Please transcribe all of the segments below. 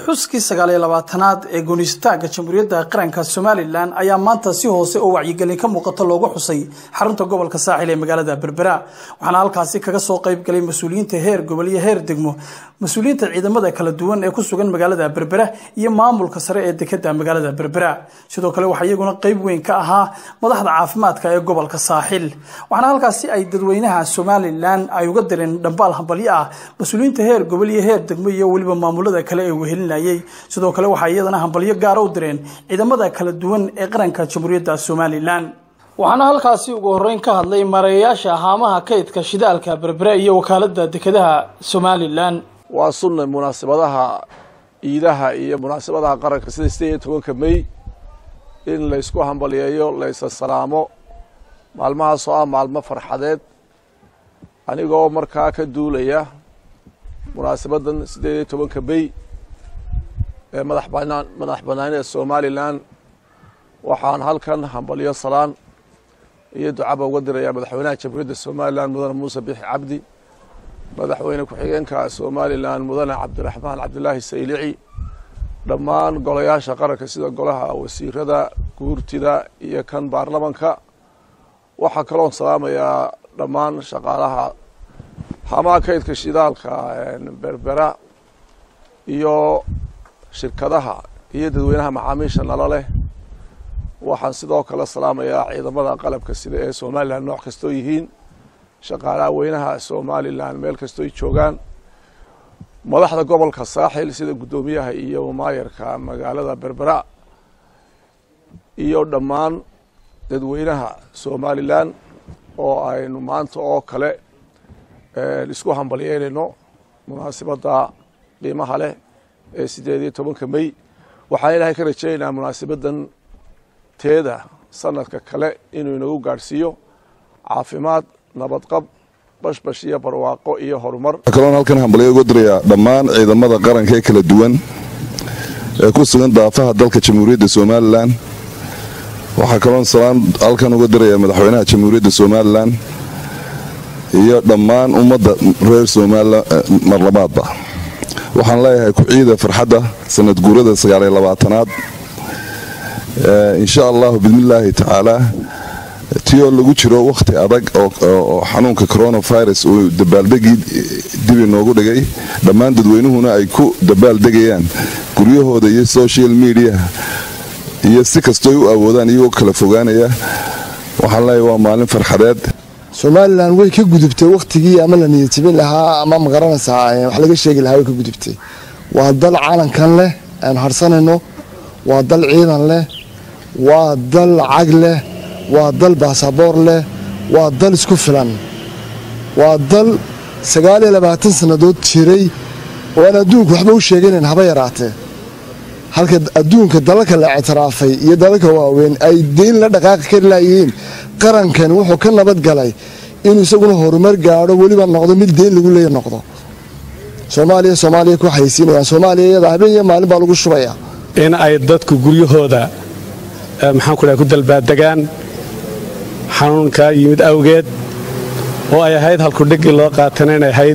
xuskii 29aad ee goonistaagga Jamhuuriyadda Qaranka Somaliland ayaa maanta si hoose oo wacyigelin ka muuqato loogu xusay xarunta gobolka Saaxil ee magaalada Berbera waxaana halkaasi kaga soo qayb galay mas'uuliyiinta heer gobol iyo heer degmo mas'uuliyiinta ciidamada kala duwan ee ku sugan magaalada Berbera iyo maamulka sare ee dekedda magaalada Berbera sidoo kale waxa iyaguna qayb weyn ka ahaa madaxda caafimaadka ee gobolka Saaxil waxaana halkaasi ay dadweynaha Somaliland ay uga direen dhambaal hambalyo ah mas'uuliyiinta heer gobol iyo heer degmo iyo waliba maamulada kale ee wehelinayay sidoo kale waxa iyadana hambalyo gaar ah u direen ciidamada kala duwan ee qaranka Jamhuuriyadda Somaliland waxaana halkaasi ugu horeyn ka hadlay mareeyaasha haamaha kaydka shidaalka Berbera iyo wakaaladda dekedaha Somaliland waa sunnah munaasabadaha iidaha iyo munaasabadaha qaranka sida 18 May in la isku hambaliyeeyo la is salaamo maalmahaas oo maalmo farxadeed anigoo markaa ka duulaya munaasabadan 18 May ee madax banaanida Somaliland waxaan halkan hambalyo salaan iyo ducaba uga diraya madaxweynaha Jamhuuriyadda Somaliland Mudane Muuse Biixi Cabdi madaxweyne ku-xigeenka Somaliland Mudane Cabdiraxmaan Cabdilaahi Saylici dhammaan golayaasha qaranka sida golaha wasiirada guurtida iyo kan baarlamaanka waxa kale oo salaamaya dhammaan shaqaalaha haamaha kaydka shidaalka Berbera iyo shirkadaha iyo dadweynaha macaamiisha nala leh waxaan sidoo kale salaamayaa ciidamada qalabka sida ee Somaliland nooc kasto yihiin shaqaalaha weynaha Somaliland meel kasto ay joogaan madaxda gobolka Saaxil sida gudoomiyaha iyo maayarka magaalada Berbera iyo dhammaan dadweynaha Somaliland oo aynu maanta oo kale isku hambalyeeyno munaasabada qiimaha leh ee 18 May waxaan ilaahay ka rajaynayaa munaasabadan teeda sanadka kale inuu inagu gaarsiiyo caafimaad nabad qab bashbash iyo barwaaqo iyo horumar kaloon halkan hambalyo ugu diraya dhammaan ciidamada qaranka ee kala duwan ee ku sugan daafaha dalka Jamhuuriyadda Somaliland waxa kaloon salaan halkan ugu diraya madaxweynaha Jamhuuriyadda Somaliland iyo dhammaan ummadda reer Somaliland marlabaadba waxaan leeyahay ku ciida farxadda sanad guurada 29aad insha Allah bismillaahi ta'ala tiyo lagu jiro waqti adag oo xanuunka coronavirus uu dabaaldegi dib inoogu dhigay dhammaan dadweynuhuna ay ku dabaaldegayaan guryahooda iyo social media iyo si kastoo u awoodaan iyagoo kala fogaanaya waxaan leeyahay waa maalin farxadeed Somaliland way ka gudubtay waqtigii ama la niyadjabin lahaa ama magaranaysaa wax laga sheegi lahaa way ka gudubtay waa dal caalankan leh aan harsanayno waa dal ciidan leh waa dal lacag leh waa dal baasaboor leh waa dal isku filan waa dal 29 sanadood jiray oo aan adduunku waxba u sheeganayn haba yaraatee halka adduunka dalalka la ictiraafay iyo dalalka waaweyn ay deyn la dhaqaaqi kari laayeen qarankan wuxuu ka nabad galay inuu isaguna horumar gaaro waliba noqdo mid deyn lagu leeyahay noqdo Soomaaliya ku haysiinayaan Soomaaliya habeen iyo maalin baa lagu shubaya in ay dadku guryahooda maxaan ku leeyahay ku dalbaadagaan xanuunka yimid awgeed oo ay ahayd halku dhigi loo qaatanay inay ahayd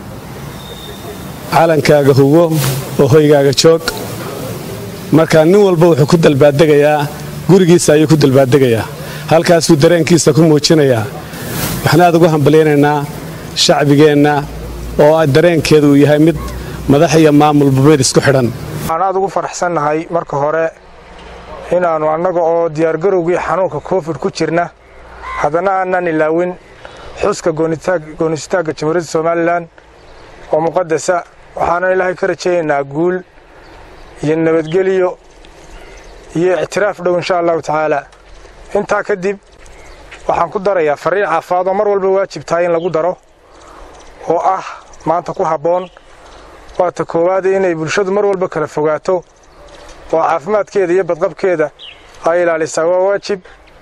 calankaaga hugo oo hoygaaga joog marka nin walba wuxuu ku dalbaadayaa gurigiisa ayuu ku dalbaadayaa halkaas uu dareenkiisa ku muujinayaa waxaan aad ugu hambalyeynaa shacbigeena oo dareenkeedu uu yahay mid madax iyo maamul bubeed isku xidhan waxaan aad ugu faraxsanahay marka hore inaanu annaga oo diyaar garowgii xanuunka covid ku jirna hadana aanan ilaawin xuska goonistaagga Jamhuuriyadda Somaliland oo muqaddasa waxaan ilaahay ka rajaynaynaa guul iyo nabadgelyo iyo ictiraaf dhow insha Allah ta'ala inta kadib waxaan ku darayaa fariin caafimaad oo mar walba waajib tahay in lagu daro oo ah maanta ku haboon waa ta koowaad inay bulshadu mar walba kala fogaato oo caafimaadkeeda iyo badqabkeeda ay ilaalisaa waa waajib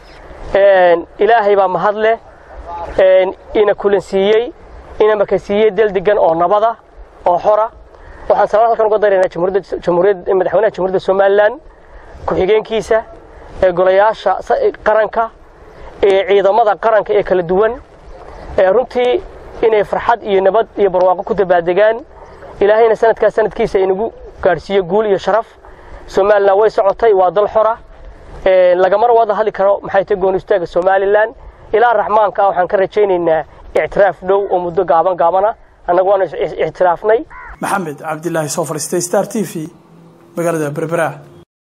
ilaahay baa mahad leh ina kulansiiyay ina makasiiyay daldigan oo nabada oo xora waxaan salaam halkan uga dareynaa madaxweynaha Jamhuuriyadda Somaliland ku-xigeenkiisa ee golayaasha qaranka ee ciidamada qaranka ee kala duwan runtii inay farxad iyo nabad iyo barwaaqo ku dabaaldegaan ilaahayna sanadkiisa inagu gaarsiiyo guul iyo sharaf Somaliland way socotay waa dal xora lagamana wada hadli karo maxay tahay goonistaaga Somaliland ilaa raxmaanka waxaan ka rajaynaynaa اعتراف دو ومدة قابنا أنا قوانا اعترافني محمد عبد الله سوفر ستار تي في بقردة بربرة